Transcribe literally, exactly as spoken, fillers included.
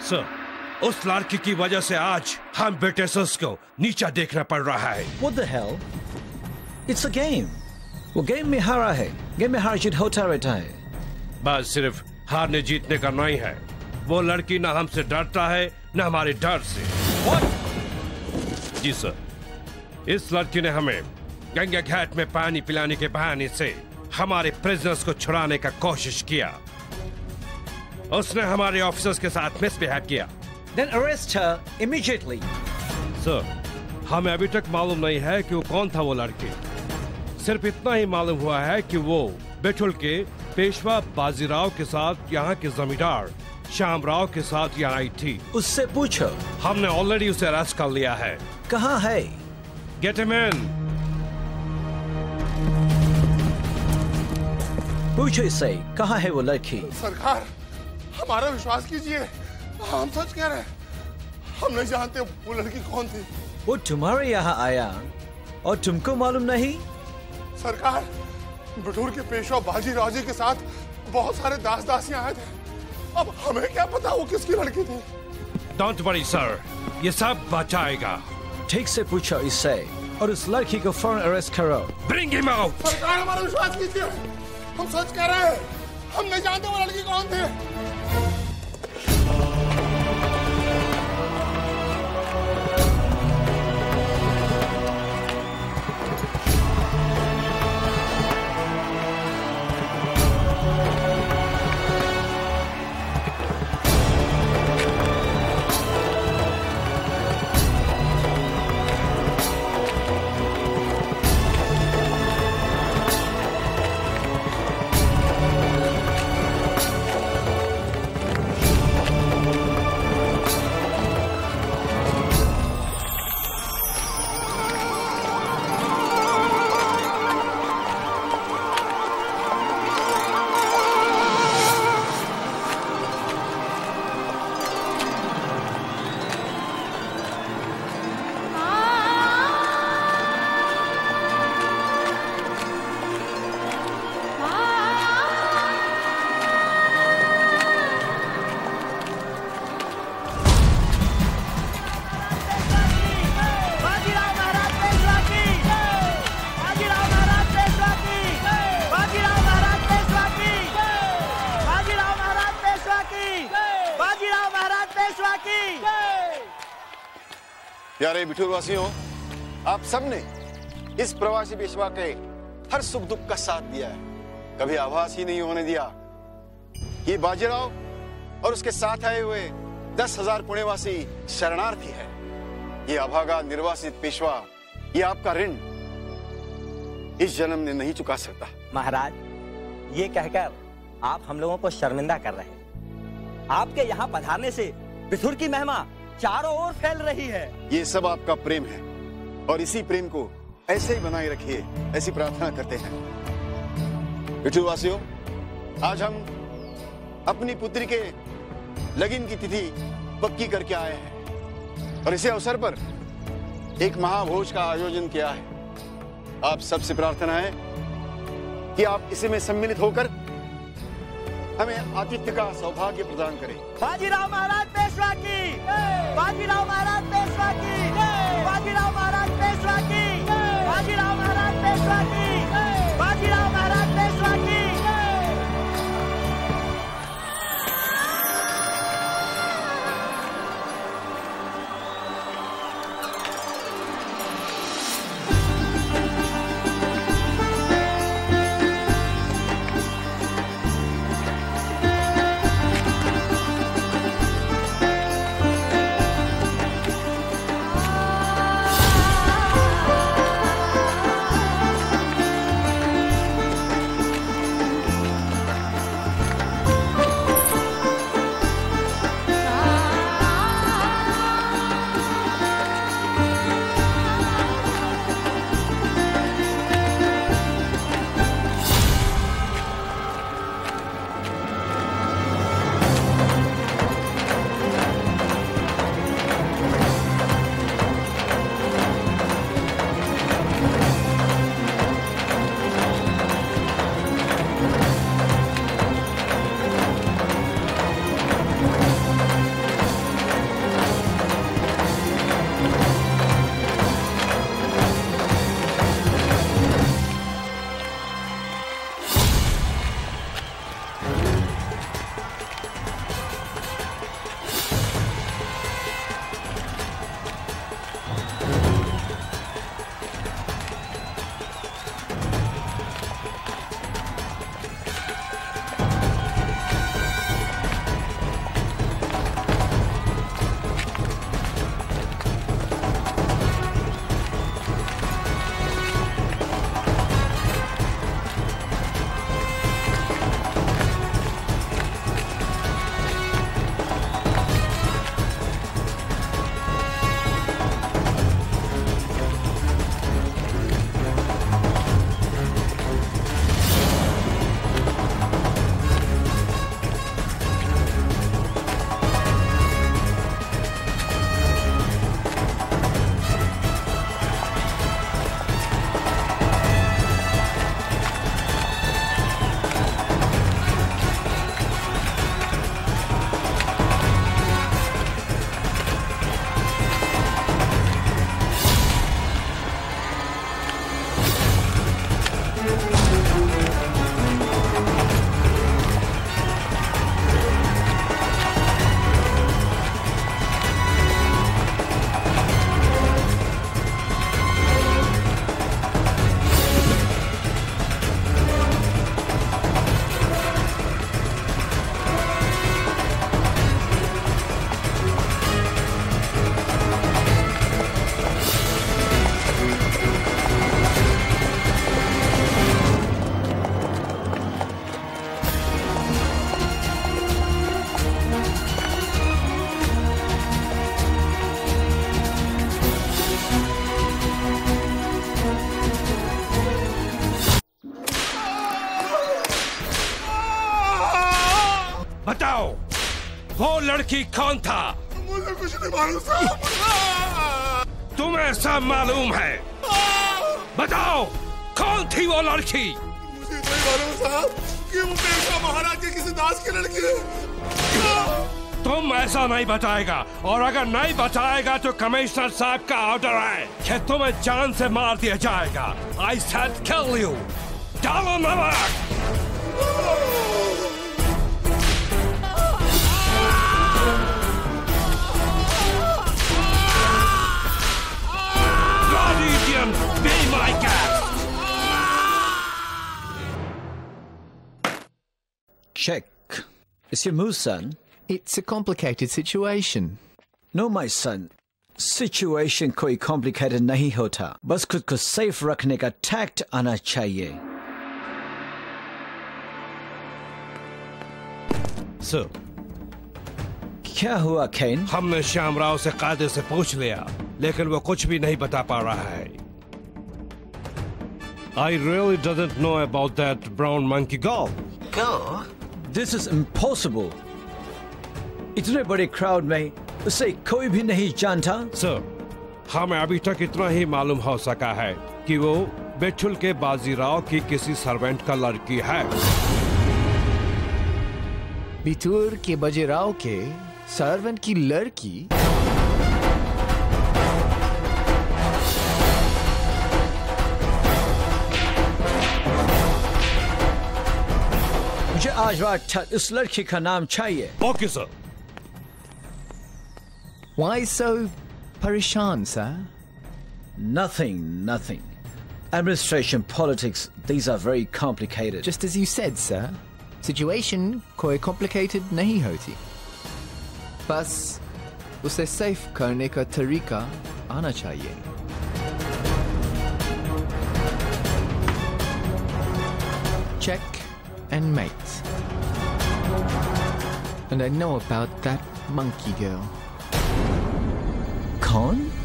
Sir, उस लड़की की वजह से आज हम ब्रिटिशर्स को नीचा देखना पड़ रहा है। What the hell? It's a game. वो गेम में हारा है, गेम में हार जीत होता रहता है। बस सिर्फ हारने जीतने का नहीं है, वो लड़की ना हमसे डरता है ना हमारे डर से। What? जी सर, इस लड़की ने हमें गंगा घाट में पानी पिलाने के बहाने से हमारे प्रिजनर्स को छुड़ाने का कोशिश किया। उसने हमारे ऑफिसर्स के साथ मिसबिहेव किया। Then arrest her immediately. Sir, हमें अभी तक मालूम नहीं है कि वो कौन था वो लड़की। सिर्फ इतना ही मालूम हुआ है कि वो बैठुल के पेशवा बाजीराव के साथ यहाँ के जमींदार श्यामराव के साथ यहाँ आई थी। उससे पूछो। हमने ऑलरेडी उसे अरेस्ट कर लिया है। कहाँ है? Get him in. पूछो इससे, कहाँ है वो लड़की? सरकार, हमारा विश्वास कीजिए, हम सच कह रहे हैं। हम नहीं जानते वो लड़की कौन थी। वो तुम्हारे यहाँ आया और तुमको मालूम नहीं? सरकार, बटूर के पेशवा बाजीराव जी के साथ बहुत सारे दास दासियां आए थे। अब हमें क्या पता वो किसकी लड़की थी। Don't worry, sir. ये सब बचाएगा। ठीक से पूछो इससे और उस लड़की को फौरन अरेस्ट करो। Bring him out. सरकार, हमारा विश्वास कीजिए, हम सच कह रहे हैं। हम नहीं जानते वो लड़की कौन थी। प्यारे बिठूर वासियों, आप सबने इस प्रवासी पेशवा के हर सुख दुख का साथ दिया है, कभी आभास ही नहीं होने दिया। ये बाजीराव और उसके साथ आए हुए दस हजार पुणेवासी शरणार्थी है। ये अभागा निर्वासित पेशवा, ये आपका ऋण इस जन्म ने नहीं चुका सकता। महाराज, ये कहकर आप हम लोगों को शर्मिंदा कर रहे हैं। आपके यहाँ पधारने से बिठूर की महिमा चारों ओर फैल रही है। ये सब आपका प्रेम है और इसी प्रेम को ऐसे ही बनाए रखिए, ऐसी प्रार्थना करते हैं। बिठूर वासियों, आज हम अपनी पुत्री के लगन की तिथि पक्की करके आए हैं और इसी अवसर पर एक महाभोज का आयोजन किया है। आप सबसे प्रार्थना है कि आप इसी में सम्मिलित होकर हमें आतिथ्य का सौभाग्य प्रदान करें। बाजीराव महाराज पेशवा की, बाजीराव महाराज पेशवा की, बाजीराव महाराज पेशवा की, बाजीराव महाराज पेशवा की, बाजीराव महाराज पेशवा की। वो लड़की कौन था? मुझे कुछ नहीं मालूम साहब। तुम्हें सब मालूम है, बताओ कौन थी वो लड़की? मुझे नहीं मालूम साहब कि वो पेशवा महाराज के किसी दास की लड़की है। तुम ऐसा नहीं बताएगा, और अगर नहीं बताएगा तो कमिश्नर साहब का ऑर्डर है कि तुम्हें जान से मार दिया जाएगा। I said kill you. डालो नमक। Guardian, be my guest. Check. It's your move, son. It's a complicated situation. No, my son. Situation कोई complicated नहीं होता. बस खुद को safe रखने का tact आना चाहिए. Sir, क्या हुआ केन? हमने श्यामराव से कायदे से पूछ लिया, लेकिन वो कुछ भी नहीं बता पा रहा है. I really didn't know about that brown monkey girl. Girl? This is impossible. इतने बड़े क्राउड में उसे कोई भी नहीं जानता। सर, हमें अभी तक इतना ही मालूम हो सका है कि वो बेठुल के बाजीराव की किसी सर्वेंट का लड़की है। बितूर के बाजीराव के सर्वेंट की लड़की? मुझे आज रात इस लड़की का नाम चाहिए। Okay sir. Why so parishan, sir? Nothing, nothing. Administration, politics, these are very complicated. Just as you said, sir. Situation कोई complicated नहीं होती. बस उसे safe करने का तरीका आना चाहिए. Check and mate. And I know about that monkey girl. कौन?